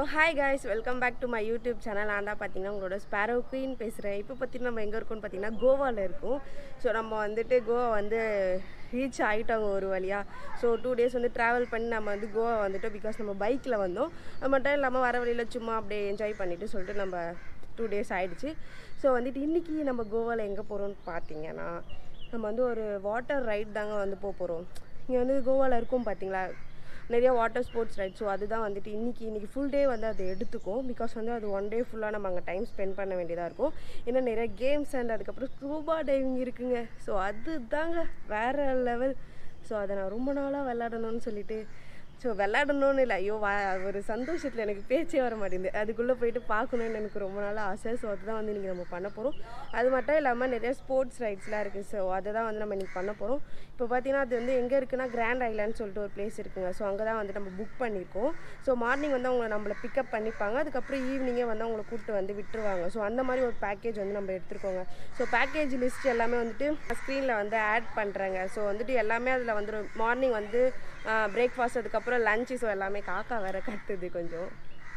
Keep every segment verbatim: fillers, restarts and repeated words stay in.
Hi guys, welcome back to my YouTube channel. நான் தான் பார்த்தீங்கன்னா உங்களோட ஸ்பேரோ குயின் பேசுகிறேன். இப்போ பார்த்தீங்கன்னா நம்ம எங்கே இருக்கோம்னு பார்த்தீங்கன்னா கோவாவில் இருக்கோம். ஸோ நம்ம வந்துட்டு கோவா வந்து ரீச் ஆகிட்டோங்க ஒரு வழியாக. ஸோ டூ டேஸ் வந்து ட்ராவல் பண்ணி நம்ம வந்து கோவா வந்துட்டோம். பிகாஸ் நம்ம பைக்கில் வந்தோம். அது மட்டும் இல்லாமல் வர வழியில் சும்மா அப்படியே என்ஜாய் பண்ணிவிட்டு சொல்லிட்டு நம்ம டூ டேஸ் ஆகிடுச்சு. ஸோ வந்துட்டு இன்றைக்கி நம்ம கோவாவில் எங்கே போகிறோம்னு பார்த்தீங்கன்னா நம்ம வந்து ஒரு வாட்டர் ரைட் தாங்க வந்து போக போகிறோம். இங்கே வந்து கோவாவில் இருக்கும் பார்த்தீங்களா நிறைய வாட்டர் ஸ்போர்ட்ஸ் ரைட். ஸோ அதுதான் வந்துட்டு இன்றைக்கி இன்றைக்கி ஃபுல் டே வந்து அதை எடுத்துக்கும். பிகாஸ் வந்து அது ஒன் டே ஃபுல்லாக நம்ம அங்கே டைம் ஸ்பெண்ட் பண்ண வேண்டியதாக இருக்கும். ஏன்னா நிறைய கேம்ஸ் அண்ட் அதுக்கப்புறம் ஸ்கூபா டைவிங் இருக்குங்க. ஸோ அது தாங்க வேறு லெவல். ஸோ அதை நான் ரொம்ப நாளாக விளையாடணும்னு சொல்லிட்டு ஸோ விளையாடணும்னு இல்லை, ஐயோ வா ஒரு சந்தோஷத்தில் எனக்கு பேச்சே வர மாட்டேங்குது. அதுக்குள்ளே போயிட்டு பார்க்கணுன்னு எனக்கு ரொம்ப நாளாக ஆசை. ஸோ அதுதான் வந்து இன்றைக்கி நம்ம பண்ண போகிறோம். அது மட்டும் இல்லாமல் நிறைய ஸ்போர்ட்ஸ் ரைட்ஸ்லாம் இருக்குது. ஸோ அதை தான் வந்து நம்ம இன்றைக்கி பண்ண போகிறோம். இப்போ பார்த்தீங்கன்னா அது வந்து எங்கே இருக்குன்னா கிராண்ட் ஐலாண்ட் சொல்லிட்டு ஒரு பிளேஸ் இருக்குங்க. ஸோ அங்கே தான் வந்து நம்ம புக் பண்ணியிருக்கோம். ஸோ மார்னிங் வந்து அவங்க நம்மளை பிக்கப் பண்ணிப்பாங்க. அதுக்கப்புறம் ஈவினிங்கே வந்து அவங்களை கூப்பிட்டு வந்து விட்டுருவாங்க. ஸோ அந்த மாதிரி ஒரு பேக்கேஜ் வந்து நம்ம எடுத்துருக்கோங்க. ஸோ பேக்கேஜ் லிஸ்ட் எல்லாமே வந்துட்டு ஸ்க்ரீனில் வந்து ஆட் பண்ணுறேங்க. ஸோ வந்துட்டு எல்லாமே அதில் வந்துடும். மார்னிங் வந்து பிரேக்ஃபாஸ்ட், அதுக்கப்புறம் லஞ்சு. ஸோ எல்லாமே காக்கா வேறு கட்டுது கொஞ்சம்.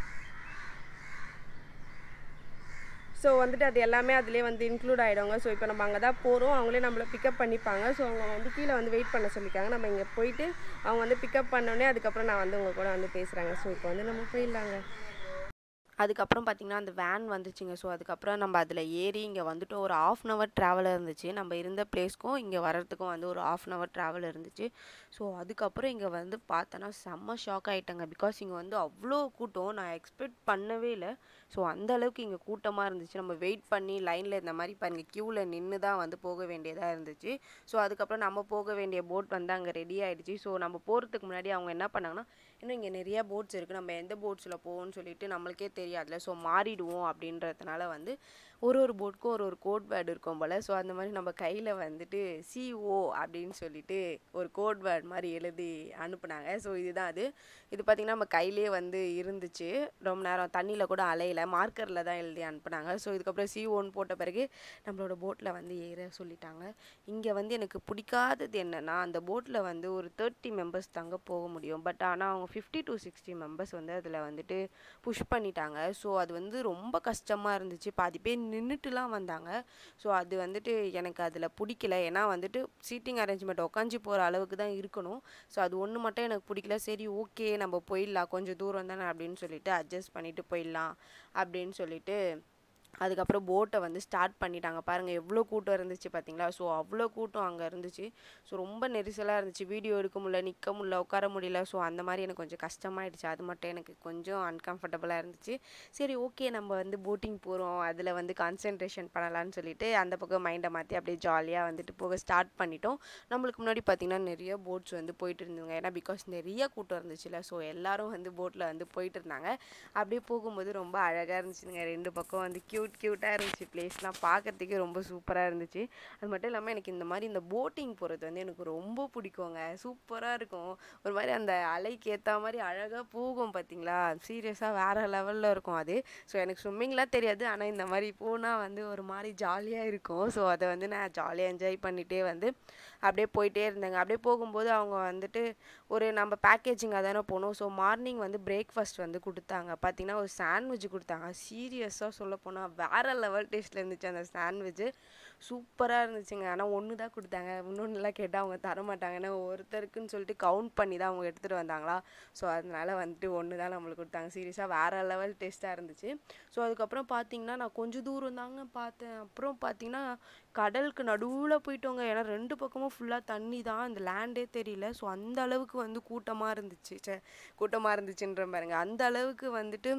ஸோ வந்துட்டு அது எல்லாமே அதிலே வந்து இன்க்ளூட் ஆகிடுவாங்க. ஸோ இப்போ நம்ம அங்கே தான் போகிறோம். அவங்களே நம்மளை பிக்கப் பண்ணிப்பாங்க. ஸோ அவங்க வந்து கீழே வந்து வெயிட் பண்ண சொல்லியிருக்காங்க. நம்ம இங்கே போயிட்டு அவங்க வந்து பிக்கப் பண்ணோடனே அதுக்கப்புறம் நான் வந்து உங்கள் கூட வந்து பேசுகிறாங்க. ஸோ இப்போ வந்து நம்ம போயிடலாங்க. அதுக்கப்புறம் பார்த்திங்கன்னா அந்த வேன் வந்துச்சுங்க. ஸோ அதுக்கப்புறம் நம்ம அதில் ஏறி இங்கே வந்துட்டு ஒரு ஆஃப் அன் ஹவர் ட்ராவல் இருந்துச்சு. நம்ம இருந்த பிளேஸ்க்கும் இங்கே வர்றதுக்கும் வந்து ஒரு ஆஃப் அன் ஹவர் ட்ராவல் இருந்துச்சு. ஸோ அதுக்கப்புறம் இங்கே வந்து பார்த்தோன்னா செம்ம ஷாக் ஆகிட்டேங்க. பிகாஸ் இங்கே வந்து அவ்வளோ கூட்டம் நான் எக்ஸ்பெக்ட் பண்ணவே இல்லை. ஸோ அந்தளவுக்கு இங்கே கூட்டமாக இருந்துச்சு. நம்ம வெயிட் பண்ணி லைனில் இந்த மாதிரி பாருங்க க்யூவில் நின்று தான் வந்து போக வேண்டியதாக இருந்துச்சு. ஸோ அதுக்கப்புறம் நம்ம போக வேண்டிய போட் வந்து அங்கே ரெடி ஆகிடுச்சு. ஸோ நம்ம போகிறதுக்கு முன்னாடி அவங்க என்ன பண்ணாங்கன்னா, இன்னும் இங்கே நிறையா போட்ஸ் இருக்குது, நம்ம எந்த போட்ஸில் போவோம்னு சொல்லிட்டு நம்மளுக்கே தெரியாதுல. ஸோ மாறிடுவோம் அப்படின்றதுனால வந்து ஒரு ஒரு போட்டுக்கும் ஒரு ஒரு கோட் வேர்டு இருக்கும் போல். ஸோ அந்த மாதிரி நம்ம கையில் வந்துட்டு சிஓ அப்படின்னு சொல்லிட்டு ஒரு கோட் வேர்டு மாதிரி எழுதி அனுப்புனாங்க. ஸோ இதுதான் அது. இது பார்த்திங்கன்னா நம்ம கையிலே வந்து இருந்துச்சு. ரொம்ப நேரம் தண்ணியில் கூட அலையில் மார்க்கரில் தான் எழுதி அனுப்புனாங்க. ஸோ இதுக்கப்புறம் சிஓன்னு போட்ட பிறகு நம்மளோட போட்டில் வந்து ஏற சொல்லிட்டாங்க. இங்கே வந்து எனக்கு பிடிக்காதது என்னென்னா, அந்த போட்டில் வந்து ஒரு தேர்ட்டி மெம்பர்ஸ் தாங்க போக முடியும். பட் ஆனால் அவங்க ஃபிஃப்டி டு சிக்ஸ்டி மெம்பர்ஸ் வந்து அதில் வந்துட்டு புஷ் பண்ணிட்டாங்க. ஸோ அது வந்து ரொம்ப கஷ்டமாக இருந்துச்சு. பாதி பேர் நின்றுட்டுலாம் வந்தாங்க. ஸோ அது வந்துட்டு எனக்கு அதில் பிடிக்கல. ஏன்னா வந்துட்டு சீட்டிங் அரேஞ்ச்மெண்ட் உட்காந்து போகிற அளவுக்கு தான் இருக்கணும். ஸோ அது ஒன்று மட்டும் எனக்கு பிடிக்கல. சரி ஓகே நம்ம போயிடலாம், கொஞ்சம் தூரம் தானே அப்படின்னு சொல்லிட்டு அட்ஜஸ்ட் பண்ணிவிட்டு போயிடலாம் அப்படின்னு சொல்லிட்டு அதுக்கப்புறம் போட்டை வந்து ஸ்டார்ட் பண்ணிட்டாங்க. பாருங்கள் எவ்வளோ கூட்டம் இருந்துச்சு பார்த்தீங்களா. ஸோ அவ்வளோ கூட்டம் அங்கே இருந்துச்சு. ஸோ ரொம்ப நெரிசலாக இருந்துச்சு. வீடியோ எடுக்க முடியல, நிற்க முடியல, உட்கார முடியல. ஸோ அந்த மாதிரி எனக்கு கொஞ்சம் கஷ்டமாயிடுச்சு. அது மட்டும் எனக்கு கொஞ்சம் அன்கம்ஃபர்டபுளாக இருந்துச்சு. சரி ஓகே நம்ம வந்து போட்டிங் போகிறோம், அதில் வந்து கான்சென்ட்ரேஷன் பண்ணலான்னு சொல்லிட்டு அந்த பக்கம் மைண்டை மாற்றி அப்படியே ஜாலியாக வந்துட்டு போக ஸ்டார்ட் பண்ணிட்டோம். நம்மளுக்கு முன்னாடி பார்த்திங்கன்னா நிறைய போட்ஸ் வந்து போயிட்டு இருந்துங்க. ஏன்னா பிகாஸ் நிறைய கூட்டம் இருந்துச்சுல. ஸோ எல்லோரும் வந்து போட்டில் வந்து போயிட்டு இருந்தாங்க. அப்படியே போகும்போது ரொம்ப அழகாக இருந்துச்சுங்க. ரெண்டு பக்கம் வந்து கியூட் க்யூட்டாக இருந்துச்சு. பிளேஸ்லாம் பார்க்குறதுக்கே ரொம்ப சூப்பராக இருந்துச்சு. அது மட்டும் இல்லாமல் எனக்கு இந்த மாதிரி இந்த போட்டிங் போகிறது வந்து எனக்கு ரொம்ப பிடிக்குங்க. சூப்பராக இருக்கும். ஒரு மாதிரி அந்த அலைக்கு ஏற்ற மாதிரி அழகாக போகும் பார்த்தீங்களா. சீரியஸாக வேறு லெவலில் இருக்கும் அது. ஸோ எனக்கு ஸ்விம்மிங்லாம் தெரியாது. ஆனால் இந்த மாதிரி போனால் வந்து ஒரு மாதிரி ஜாலியாக இருக்கும். ஸோ அதை வந்து நான் ஜாலியாக என்ஜாய் பண்ணிகிட்டே வந்து அப்படியே போயிட்டே இருந்தேங்க. அப்படியே போகும்போது அவங்க வந்துட்டு ஒரு நம்ம பேக்கேஜிங் அதானே போகணும். ஸோ மார்னிங் வந்து பிரேக்ஃபாஸ்ட் வந்து கொடுத்தாங்க. பார்த்திங்கன்னா ஒரு சாண்ட்விட்ச் கொடுத்தாங்க. சீரியஸாக சொல்ல போனால் வேறு லெவல் டேஸ்ட்டில் இருந்துச்சு அந்த சாண்ட்விட்ச்சு. சூப்பராக இருந்துச்சுங்க. ஆனால் ஒன்று தான் கொடுத்தாங்க. இன்னொன்றுலாம் கேட்டால் அவங்க தரமாட்டாங்க. ஏன்னா ஒருத்தருக்குன்னு சொல்லிட்டு கவுண்ட் பண்ணி தான் அவங்க எடுத்துகிட்டு வந்தாங்களா. ஸோ அதனால் வந்துட்டு ஒன்று தான் நம்மளுக்கு கொடுத்தாங்க. சீரியஸாக வேறு லெவல் டேஸ்ட்டாக இருந்துச்சு. ஸோ அதுக்கப்புறம் பார்த்திங்கன்னா நான் கொஞ்சம் தூரம் தாங்க பார்த்தேன். அப்புறம் பார்த்திங்கன்னா கடலுக்கு நடுவில் போயிட்டோங்க. ஏன்னா ரெண்டு பக்கமும் ஃபுல்லாக தண்ணி தான், அந்த லேண்டே தெரியல. ஸோ அந்த அளவுக்கு வந்து கூட்டமாக இருந்துச்சு. சே கூட்டமாக இருந்துச்சுன்ற பாருங்க. அந்த அளவுக்கு வந்துட்டு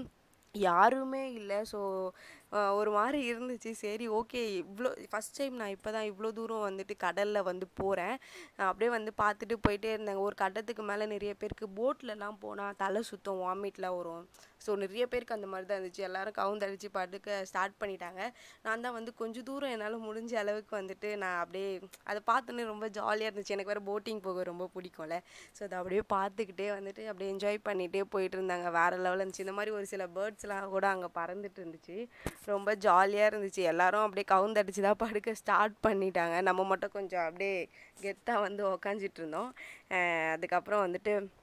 யாருமே இல்லை. ஸோ ஒரு மாதிரி இருந்துச்சு. சரி ஓகே இவ்வளோ ஃபஸ்ட் டைம் நான் இப்போ தான் இவ்வளோ தூரம் வந்துட்டு கடலில் வந்து போகிறேன். அப்படியே வந்து பார்த்துட்டு போயிட்டே இருந்தேங்க. ஒரு கட்டத்துக்கு மேலே நிறைய பேருக்கு போட்லலாம் போனால் தலை சுத்தம், வாமிட்லாம் வரும். ஸோ நிறைய பேருக்கு அந்த மாதிரி தான் இருந்துச்சு. எல்லோரும் கவுந்தடிச்சு படுக்க ஸ்டார்ட் பண்ணிட்டாங்க. நான் தான் வந்து கொஞ்சம் தூரம் என்னால் முடிஞ்ச அளவுக்கு வந்துட்டு நான் அப்படியே அதை பார்த்தோன்னே ரொம்ப ஜாலியாக இருந்துச்சு. எனக்கு வேறு போட்டிங் போக ரொம்ப பிடிக்கும்ல. ஸோ அதை அப்படியே பார்த்துக்கிட்டே வந்துட்டு அப்படியே என்ஜாய் பண்ணிகிட்டே போயிட்டு இருந்தாங்க. வேறு லெவலில் இருந்துச்சு. இந்த மாதிரி ஒரு சில பேர்ட்ஸ்லாம் கூட அங்கே பறந்துட்டு இருந்துச்சு. ரொம்ப ஜாலியாக இருந்துச்சு. எல்லோரும் அப்படியே கவுந்தடிச்சு தான் படுக்க ஸ்டார்ட் பண்ணிட்டாங்க. நம்ம மட்டும் கொஞ்சம் அப்படியே கெத்தாக வந்து உக்காஞ்சிட்டு இருந்தோம். அதுக்கப்புறம் வந்துட்டு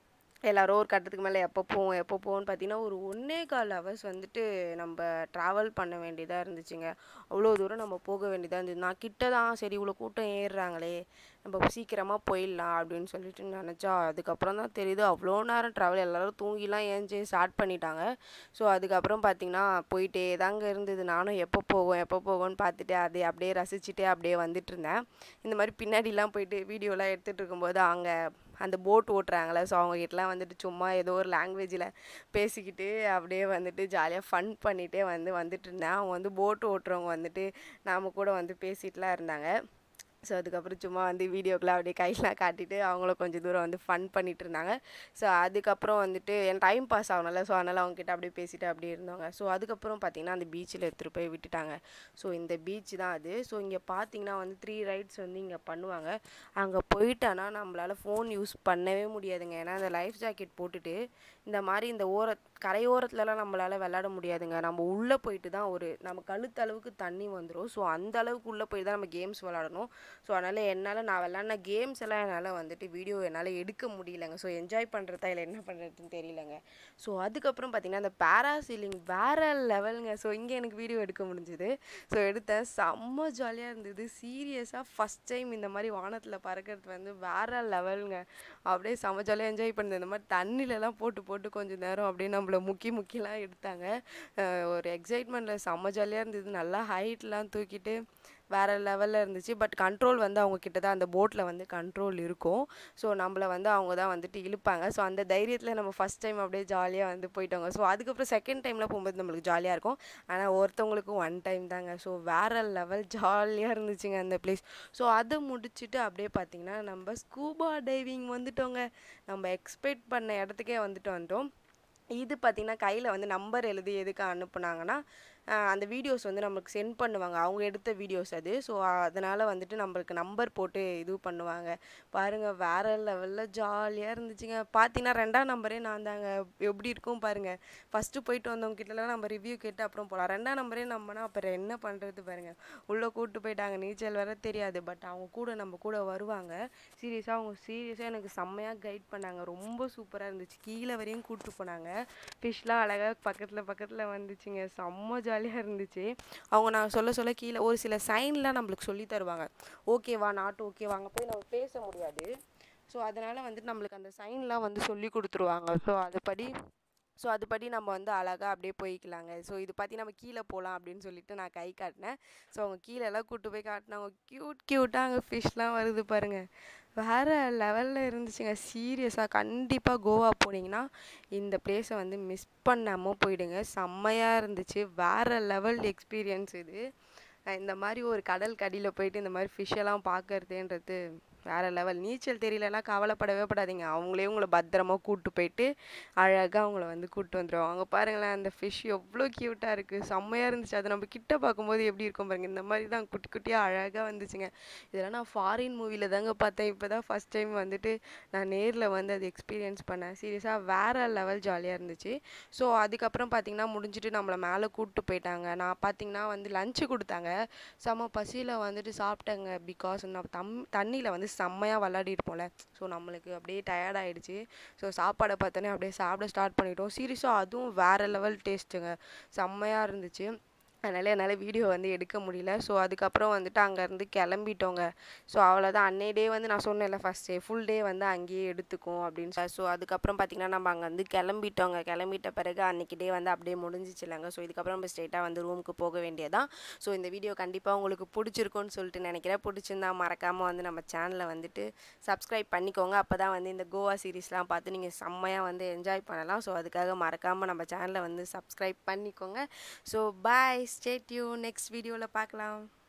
எல்லோரும் ஒரு கட்டத்துக்கு மேலே எப்போ போவோம் எப்போ போவோம்னு பார்த்தீங்கன்னா ஒரு ஒன்றே கால் ஹவர்ஸ் வந்துட்டு நம்ம ட்ராவல் பண்ண வேண்டியதாக இருந்துச்சுங்க. அவ்வளோ தூரம் நம்ம போக வேண்டியதாக இருந்தது. நான் கிட்ட தான் சரி இவ்வளோ கூட்டம் ஏறுறாங்களே நம்ம சீக்கிரமாக போயிடலாம் அப்படின்னு சொல்லிட்டு நினச்சா, அதுக்கப்புறம் தான் தெரியுது அவ்வளோ நேரம் ட்ராவல். எல்லோரும் தூங்கிலாம் ஏஞ்சி ஸ்டார்ட் பண்ணிட்டாங்க. ஸோ அதுக்கப்புறம் பார்த்திங்கன்னா போயிட்டே தாங்க இருந்தது. நானும் எப்போ போவோம் எப்போ போவோம்னு பார்த்துட்டு அதே அப்படியே ரசிச்சுட்டே அப்படியே வந்துட்டு இருந்தேன். இந்த மாதிரி பின்னாடிலாம் போயிட்டு வீடியோலாம் எடுத்துகிட்டு இருக்கும்போது அங்கே அந்த போட் ஓட்டுறாங்களே, ஸோ அவங்ககிட்டலாம் வந்துட்டு சும்மா ஏதோ ஒரு லாங்குவேஜில் பேசிக்கிட்டு அப்படியே வந்துட்டு ஜாலியாக ஃபன் பண்ணிகிட்டே வந்து வந்துட்டு இருந்தேன். அவங்க வந்து போட் ஓட்டுறவங்க வந்துட்டு நாம் கூட வந்து பேசிகிட்டுலாம் இருந்தாங்க. ஸோ அதுக்கப்புறம் சும்மா வந்து வீடியோக்கெலாம் அப்படியே கையெலாம் காட்டிட்டு அவங்கள கொஞ்சம் தூரம் வந்து ஃபன் பண்ணிகிட்டு இருந்தாங்க. ஸோ அதுக்கப்புறம் வந்துட்டு என் டைம் பாஸ் ஆகணும்ல, ஸோ அதனால் அவங்ககிட்ட அப்படியே பேசிட்டு அப்படியே இருந்தாங்க. ஸோ அதுக்கப்புறம் பார்த்திங்கன்னா அந்த பீச்சில் எடுத்துகிட்டு போய் விட்டுட்டாங்க. ஸோ இந்த பீச் தான் அது. ஸோ இங்கே பார்த்திங்கன்னா வந்து த்ரீ ரைட்ஸ் வந்து இங்கே பண்ணுவாங்க. அங்கே போயிட்டானா நம்மளால் ஃபோன் யூஸ் பண்ணவே முடியாதுங்க. ஏன்னா அந்த லைஃப் ஜாக்கெட் போட்டுட்டு இந்த மாதிரி இந்த ஓர கரையோரத்துலலாம் நம்மளால் விளாட முடியாதுங்க. நம்ம உள்ளே போயிட்டு தான் ஒரு நம்ம கழுத்து அளவுக்கு தண்ணி வந்துடும். ஸோ அந்த அளவுக்கு உள்ளே போய் தான் நம்ம கேம்ஸ் விளாடணும். ஸோ அதனால் என்னால் நான் விளாட்ன கேம்ஸ் எல்லாம் என்னால் வந்துட்டு வீடியோ என்னால் எடுக்க முடியலைங்க. ஸோ என்ஜாய் பண்ணுறதா இல்லை என்ன பண்ணுறதுன்னு தெரியலங்க. ஸோ அதுக்கப்புறம் பார்த்திங்கன்னா அந்த பேராசீலிங் வேறு லெவலுங்க. ஸோ இங்கே எனக்கு வீடியோ எடுக்க முடிஞ்சுது. ஸோ எடுத்தேன், செம்ம ஜாலியாக இருந்தது. சீரியஸாக ஃபஸ்ட் டைம் இந்த மாதிரி வானத்தில் பறக்கிறது வந்து வேறு லெவலுங்க. அப்படியே செம்ம ஜாலியாக என்ஜாய் பண்ணது. இந்த மாதிரி தண்ணிலலாம் போட்டு போட்டு கொஞ்சம் நேரம் அப்படியே நம்மளை முக்கி முக்கிலாம் எடுத்தாங்க. ஒரு எக்ஸைட்மெண்ட்டில் செம்ம ஜாலியாக இருந்தது. நல்லா ஹைட்லாம் தூக்கிட்டு வேறு லெவலில் இருந்துச்சு. பட் கண்ட்ரோல் வந்து அவங்கக்கிட்ட தான் அந்த போட்டில் வந்து கண்ட்ரோல் இருக்கும். ஸோ நம்மளை வந்து அவங்க தான் வந்துட்டு இழுப்பாங்க. ஸோ அந்த தைரியத்தில் நம்ம ஃபஸ்ட் டைம் அப்படியே ஜாலியாக வந்து போயிட்டோங்க. ஸோ அதுக்கப்புறம் செகண்ட் டைமில் போகும்போது நம்மளுக்கு ஜாலியாக இருக்கும். ஆனால் ஒருத்தவங்களுக்கு ஒன் டைம் தாங்க. ஸோ வேறு லெவல் ஜாலியாக இருந்துச்சுங்க அந்த பிளேஸ். ஸோ அதை முடிச்சுட்டு அப்படியே பார்த்திங்கன்னா நம்ம ஸ்கூபா டைவிங் வந்துட்டோங்க. நம்ம எக்ஸ்பெக்ட் பண்ண இடத்துக்கே வந்துட்டு வந்துட்டோம். இது பார்த்திங்கன்னா கையில் வந்து நம்பர் எழுதி எதுக்கு அனுப்புனாங்கன்னா அந்த வீடியோஸ் வந்து நம்மளுக்கு சென்ட் பண்ணுவாங்க. அவங்க எடுத்த வீடியோஸ் அது. ஸோ அதனால் வந்துட்டு நம்மளுக்கு நம்பர் போட்டு இது பண்ணுவாங்க. பாருங்கள் வேறு லெவலில் ஜாலியாக இருந்துச்சுங்க. பார்த்தீங்கன்னா ரெண்டாம் நம்பரே நான் தாங்க. எப்படி இருக்கும் பாருங்கள். ஃபஸ்ட்டு போயிட்டு வந்தவங்க கிட்டலாம் நம்ம ரிவ்யூ கேட்டு அப்புறம் போகலாம். ரெண்டாம் நம்பரே நம்பினா அப்புறம் என்ன பண்ணுறது பாருங்கள். உள்ளே கூப்பிட்டு போயிட்டாங்க. நீச்சல் வேறு தெரியாது. பட் அவங்க கூட நம்ம கூட வருவாங்க. சீரியஸாக அவங்க சீரியஸாக எனக்கு செம்மையாக கைட் பண்ணாங்க. ரொம்ப சூப்பராக இருந்துச்சு. கீழே வரையும் கூப்பிட்டு போனாங்க. ஃபிஷ்லாம் அழகாக பக்கத்தில் பக்கத்தில் வந்துச்சுங்க. செம்ம ஜாலியாக இருந்துச்சு. அவங்க நான் சொல்ல சொல்ல கீழே ஒரு சில சைன்லாம் நம்மளுக்கு சொல்லி தருவாங்க. ஓகேவா நாட் ஓகேவா அங்கே போய் நம்ம பேச முடியாது. ஸோ அதனால் வந்துட்டு நம்மளுக்கு அந்த சைன்லாம் வந்து சொல்லி கொடுத்துருவாங்க. ஸோ அதுபடி ஸோ அதுபடி நம்ம வந்து அழகாக அப்படியே போய்க்கலாங்க. ஸோ இது பார்த்தி நம்ம கீழே போகலாம் அப்படின்னு சொல்லிட்டு நான் கை காட்டினேன். ஸோ அவங்க கீழெல்லாம் கூப்பிட்டு போய் காட்டினாங்க. க்யூட் க்யூட்டாக அங்கே ஃபிஷ்லாம் வருது பாருங்கள். வேறு லெவலில் இருந்துச்சுங்க. சீரியஸாக கண்டிப்பாக கோவா போனீங்கன்னா இந்த பிளேஸை வந்து மிஸ் பண்ணாமல் போயிடுங்க. செம்மையாக இருந்துச்சு. வேறு லெவல் எக்ஸ்பீரியன்ஸ் இது. இந்த மாதிரி ஒரு கடல் கடியில் போயிட்டு இந்த மாதிரி ஃபிஷ்ஷெல்லாம் பார்க்கறதுன்றது வேறு லெவல். நீச்சல் தெரியலன்னா கவலைப்படவே படாதீங்க. அவங்களே உங்களை பத்திரமா கூப்பிட்டு போயிட்டு அழகாக அவங்கள வந்து கூப்பிட்டு வந்துடுவாங்க. அவங்க பாருங்களேன் அந்த ஃபிஷ் எவ்வளோ க்யூட்டாக இருக்குது. செம்மையாக இருந்துச்சு. அது நம்ம கிட்ட பார்க்கும்போது எப்படி இருக்கும் பாருங்கள். இந்த மாதிரி தான் குட்டி குட்டியாக அழகாக வந்துச்சுங்க. இதெல்லாம் நான் ஃபாரின் மூவியில் தாங்க பார்த்தேன். இப்போ தான் ஃபஸ்ட் டைம் வந்துட்டு நான் நேரில் வந்து அது எக்ஸ்பீரியன்ஸ் பண்ணேன். சீரியஸாக வேறு லெவல் ஜாலியாக இருந்துச்சு. ஸோ அதுக்கப்புறம் பார்த்திங்கன்னா முடிஞ்சுட்டு நம்மளை மேலே கூப்பிட்டு போயிட்டாங்க. நான் பார்த்திங்கன்னா வந்து லஞ்சு கொடுத்தாங்க. செம்ம பசியில் வந்துட்டு சாப்பிட்டேங்க. பிகாஸ் நான் தம் தண்ணியில் வந்து செம்மையாக விளாடி இருப்போம்ல. ஸோ நம்மளுக்கு அப்படியே டயர்ட் ஆகிடுச்சு. ஸோ சாப்பாடை பார்த்தோன்னே அப்படியே சாப்பிட ஸ்டார்ட் பண்ணிட்டோம். சீரியஸாக அதுவும் வேறு லெவல் டேஸ்ட்டுங்க. செம்மையாக இருந்துச்சு. அதனால் என்னால் வீடியோ வந்து எடுக்க முடியல. ஸோ அதுக்கப்புறம் வந்துட்டு அங்கேருந்து கிளம்பிட்டோங்க. ஸோ அவ்வளோதான். அன்னை டே வந்து நான் சொன்னேன்ல ஃபஸ்ட் டே ஃபுல் டே வந்து அங்கேயே எடுத்துக்கும் அப்படின்னு. ஸோ அதுக்கப்புறம் பார்த்திங்கன்னா நம்ம அங்கே வந்து கிளம்பிட்டோங்க. கிளம்பிட்ட பிறகு அன்றைக்கி டே வந்து அப்படியே முடிஞ்சிச்சில்லைங்க. ஸோ இதுக்கப்புறம் நம்ம ஸ்ட்ரெயிட்டாக வந்து ரூமுக்கு போக வேண்டியதான். ஸோ இந்த வீடியோ கண்டிப்பாக உங்களுக்கு பிடிச்சிருக்குன்னு சொல்லிட்டு நினைக்கிறேன். பிடிச்சிருந்தா மறக்காமல் வந்து நம்ம சேனலை வந்துட்டு சப்ஸ்கிரைப் பண்ணிக்கோங்க. அப்போ தான் வந்து இந்த கோவா சீரீஸ்லாம் பார்த்து நீங்கள் செம்மையாக வந்து என்ஜாய் பண்ணலாம். ஸோ அதுக்காக மறக்காமல் நம்ம சேனலை வந்து சப்ஸ்கிரைப் பண்ணிக்கோங்க. So bye. Stay tuned. Next video la paakalam.